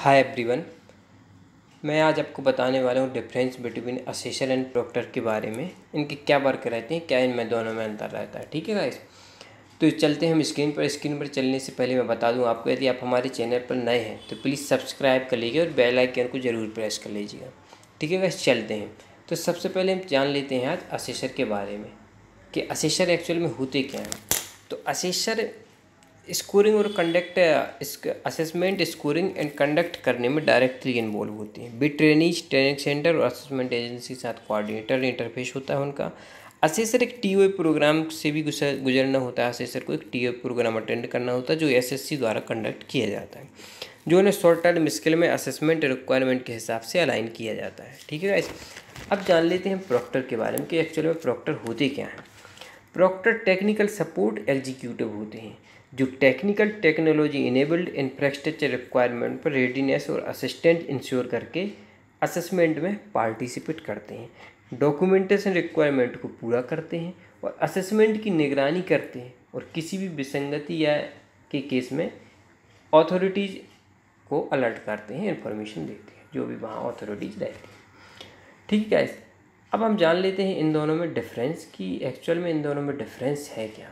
Hi everyone, मैं आज आपको बताने वाला हूँ difference between assessor and proctor के बारे में। इनके क्या वर्क रहते हैं, क्या इनमें दोनों में अंतर रहता है। ठीक है गाइस, तो चलते हैं हम स्क्रीन पर चलने से पहले मैं बता दूं आपको, यदि आप हमारे चैनल पर नए हैं तो प्लीज़ सब्सक्राइब कर लीजिए और बेल आइकन को ज़रूर प्रेस कर लीजिएगा। ठीक है गाइस, चलते हैं। तो सबसे पहले हम जान लेते हैं आज असेसर के बारे में कि असेसर एक्चुअल में होते क्या हैं। तो असेसर स्कोरिंग और असेसमेंट स्कोरिंग एंड कंडक्ट करने में डायरेक्टली इन्वॉल्व होते हैं। बिट ट्रेनीज, ट्रेनिंग सेंटर और असेसमेंट एजेंसी के साथ कोऑर्डिनेटर इंटरफेस होता है उनका। असेसर एक टीओए प्रोग्राम से भी गुजरना होता है। असेसर को एक टीओए प्रोग्राम अटेंड करना होता है जो एसएससी द्वारा कंडक्ट किया जाता है, जो उन्हें शॉर्ट टर्म स्किल में असेसमेंट रिक्वायरमेंट के हिसाब से अलाइन किया जाता है। ठीक है गाइस, अब जान लेते हैं प्रॉक्टर के बारे में कि एक्चुअल में प्रॉक्टर होते क्या हैं। प्रॉक्टर टेक्निकल सपोर्ट एग्जीक्यूटिव होते हैं जो technical technology enabled infrastructure requirement पर रेडीनेस और असिस्टेंट इंश्योर करके असेसमेंट में पार्टिसिपेट करते हैं, डॉक्यूमेंटेशन रिक्वायरमेंट को पूरा करते हैं और असेसमेंट की निगरानी करते हैं और किसी भी विसंगति या के केस में अथॉरिटीज़ को अलर्ट करते हैं, इंफॉर्मेशन देते हैं जो भी वहाँ अथॉरिटीज़ रहती हैं। ठीक है, अब हम जान लेते हैं इन दोनों में डिफरेंस कि एक्चुअल में इन दोनों में डिफरेंस है क्या।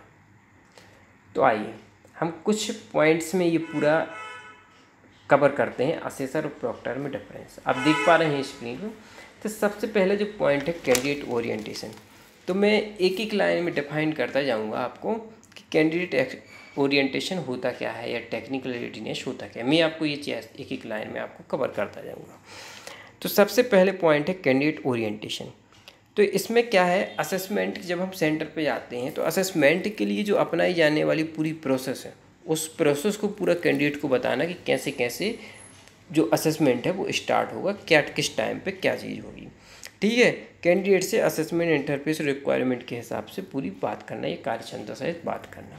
तो आइए हम कुछ पॉइंट्स में ये पूरा कवर करते हैं असेसर और प्रॉक्टर में डिफरेंस। आप देख पा रहे हैं स्क्रीन पर। तो सबसे पहले जो पॉइंट है कैंडिडेट ओरिएंटेशन, तो मैं एक एक लाइन में डिफाइन करता जाऊंगा आपको कि कैंडिडेट ओरिएंटेशन होता क्या है या टेक्निकल रेडीनेस होता क्या है। मैं आपको ये चीज़ एक एक लाइन में आपको कवर करता जाऊँगा। तो सबसे पहले पॉइंट है कैंडिडेट ओरिएंटेशन। तो इसमें क्या है, असेसमेंट जब हम सेंटर पे जाते हैं तो असेसमेंट के लिए जो अपनाई जाने वाली पूरी प्रोसेस है उस प्रोसेस को पूरा कैंडिडेट को बताना कि कैसे कैसे जो असेसमेंट है वो स्टार्ट होगा, क्या किस टाइम पे क्या चीज़ होगी। ठीक है, कैंडिडेट से असेसमेंट इंटरफेस रिक्वायरमेंट के हिसाब से पूरी बात करना, ये कार्यक्षमता सहित बात करना।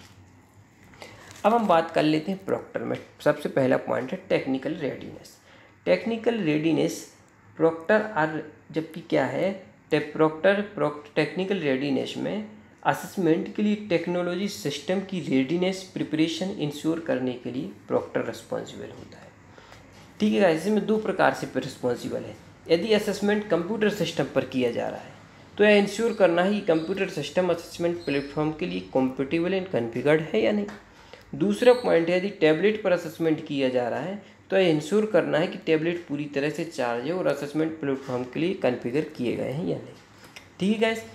अब हम बात कर लेते हैं प्रॉक्टर में। सबसे पहला पॉइंट है technical readiness. Technical readiness proctor are जबकि क्या है, प्रॉक्टर टेक्निकल रेडीनेस में असेसमेंट के लिए टेक्नोलॉजी सिस्टम की रेडीनेस प्रिपरेशन इंश्योर करने के लिए प्रॉक्टर रिस्पॉन्सिबल होता है। ठीक है, इसमें दो प्रकार से रिस्पॉन्सिबल है। यदि असेसमेंट कंप्यूटर सिस्टम पर किया जा रहा है तो यह इंश्योर करना है कि कंप्यूटर सिस्टम असेसमेंट प्लेटफॉर्म के लिए कॉम्पेटिबल एंड कॉन्फ़िगर्ड है या नहीं। दूसरा पॉइंट है, यदि टैबलेट पर असेसमेंट किया जा रहा है तो यह इंश्योर करना है कि टैबलेट पूरी तरह से चार्ज है और असेसमेंट प्लेटफॉर्म के लिए कॉन्फ़िगर किए गए हैं या नहीं। ठीक है गाइस,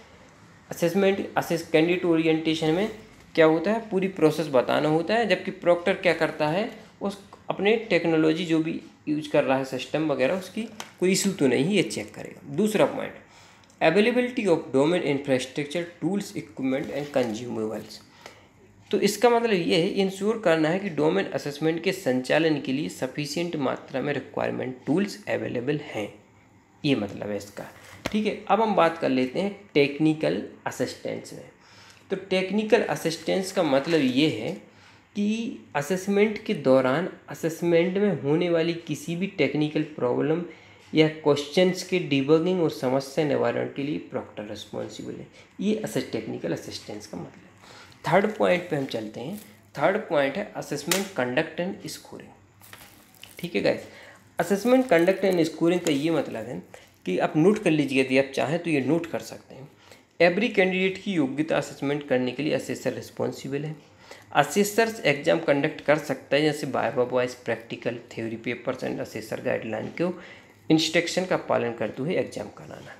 कैंडिडेट ओरिएंटेशन में क्या होता है, पूरी प्रोसेस बताना होता है, जबकि प्रॉक्टर क्या करता है, उस अपने टेक्नोलॉजी जो भी यूज कर रहा है सिस्टम वगैरह उसकी कोई इशू तो नहीं, ये चेक करेगा। दूसरा point, availability of domain infrastructure, tools, equipment and consumables. तो इसका मतलब ये है, इंश्योर करना है कि डोमेन असेसमेंट के संचालन के लिए सफिशिएंट मात्रा में रिक्वायरमेंट टूल्स अवेलेबल हैं, ये मतलब है इसका। ठीक है, अब हम बात कर लेते हैं टेक्निकल असिस्टेंस में। तो टेक्निकल असिस्टेंस का मतलब ये है कि असेसमेंट के दौरान असेसमेंट में होने वाली किसी भी टेक्निकल प्रॉब्लम या क्वेश्चंस के डिबगिंग और समस्या निवारण के लिए प्रॉक्टर रिस्पॉन्सिबल है। ये टेक्निकल असिस्टेंस का मतलब है। थर्ड पॉइंट पे हम चलते हैं। थर्ड पॉइंट है असेसमेंट कंडक्ट एंड स्कोरिंग। ठीक है guys, assessment conduct and scoring का ये मतलब है कि आप नोट कर लीजिए, यदि आप चाहें तो ये नोट कर सकते हैं। एवरी कैंडिडेट की योग्यता असेसमेंट करने के लिए असेसर रिस्पॉन्सिबल है। असेसर्स एग्जाम कंडक्ट कर सकता है, जैसे viva, voice, practical, theory papers and assessor guideline को इंस्ट्रक्शन का पालन करते हुए एग्जाम कराना।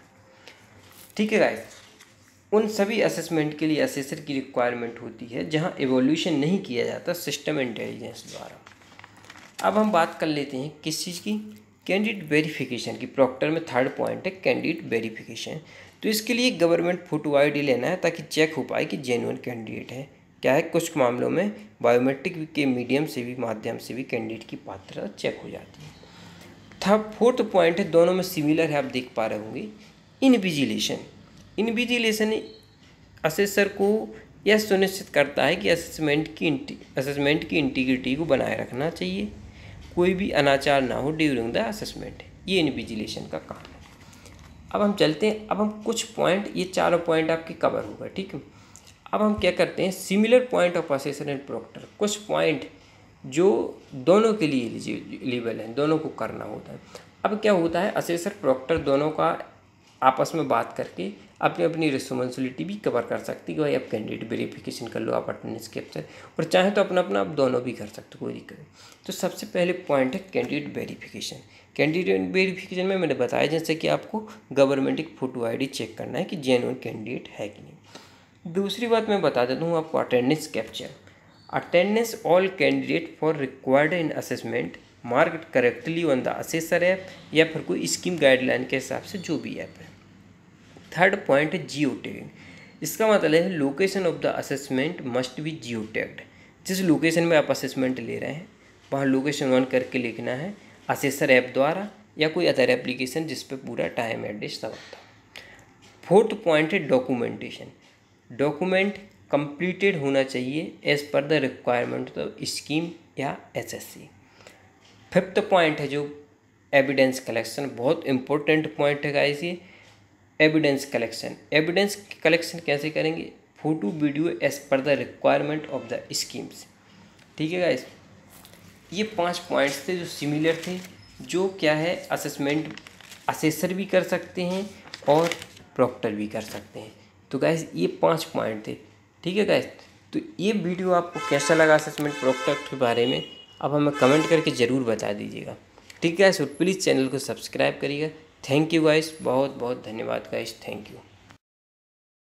ठीक है गाइस, उन सभी असेसमेंट के लिए असेसर की रिक्वायरमेंट होती है जहां एवोल्यूशन नहीं किया जाता सिस्टम इंटेलिजेंस द्वारा। अब हम बात कर लेते हैं किस चीज़ की, कैंडिडेट वेरिफिकेशन की। प्रॉक्टर में थर्ड पॉइंट है कैंडिडेट वेरिफिकेशन। तो इसके लिए गवर्नमेंट फोटो आईडी लेना है ताकि चेक हो पाए कि जेन्युइन कैंडिडेट है। क्या है, कुछ मामलों में बायोमेट्रिक के माध्यम से भी कैंडिडेट की पात्रता चेक हो जाती है। फोर्थ पॉइंट है, दोनों में सिमिलर है, आप देख पा रहे होंगे, इनविजिलेशन। इनविजिलेशन असेसर को यह सुनिश्चित करता है कि असेसमेंट की इंटीग्रिटी को बनाए रखना चाहिए, कोई भी अनाचार ना हो ड्यूरिंग द असेसमेंट। ये इनविजिलेशन का काम है। अब हम चलते हैं, अब हम कुछ पॉइंट, ये चारों पॉइंट आपके कवर होगा। ठीक है, अब हम क्या करते हैं, similar point of assessor and proctor. कुछ पॉइंट जो दोनों के लिए एलिजिबल हैं, दोनों को करना होता है। अब क्या होता है, असेसर प्रॉक्टर दोनों का आपस में बात करके अपनी अपनी रिस्पॉन्सिबिलिटी भी कवर कर सकती है कि भाई आप कैंडिडेट वेरिफिकेशन कर लो, आप अटेंडेंस कैप्चर, और चाहे तो अपना अपना आप दोनों भी कर सकते हो, कोई दिक्कत नहीं। तो सबसे पहले पॉइंट है कैंडिडेट वेरिफिकेशन। कैंडिडेट वेरिफिकेशन में मैंने बताया जैसे कि आपको गवर्नमेंट की फ़ोटो ID चेक करना है कि जेन्युइन कैंडिडेट है कि नहीं। दूसरी बात मैं बता देता हूँ आपको, attendance capture. Attendance all candidate for required in assessment marked correctly on the assessor app या फिर कोई स्कीम गाइडलाइन के हिसाब से जो भी ऐप है। थर्ड पॉइंट है जियो टैगिंग। इसका मतलब है location of the assessment must be geo tagged. जिस लोकेशन में आप असेसमेंट ले रहे हैं वहाँ लोकेशन ऑन करके लिखना है, असेसर ऐप द्वारा या कोई अदर एप्लीकेशन जिस पे पूरा टाइम एड्रेस सब आता है। फोर्थ पॉइंट है डॉक्यूमेंटेशन। डॉक्यूमेंट कंप्लीटेड होना चाहिए as per the requirement of scheme या SSC। फिफ्थ पॉइंट है जो एविडेंस कलेक्शन, बहुत इंपॉर्टेंट पॉइंट है गाइस ये। एविडेंस कलेक्शन, एविडेंस कलेक्शन कैसे करेंगे, photo video as per the requirement of the schemes. ठीक है गाइस, ये 5 पॉइंट्स थे जो सिमिलर थे, जो क्या है असेसमेंट असेसर भी कर सकते हैं और प्रॉक्टर भी कर सकते हैं। तो गाइस ये 5 पॉइंट थे। ठीक है गाइस, तो ये वीडियो आपको कैसा लगा असेसमेंट प्रॉक्टर के बारे में, अब हमें कमेंट करके ज़रूर बता दीजिएगा। ठीक है गाइस, और प्लीज़ चैनल को सब्सक्राइब करिएगा। थैंक यू गाइस, बहुत बहुत धन्यवाद गाइस, थैंक यू।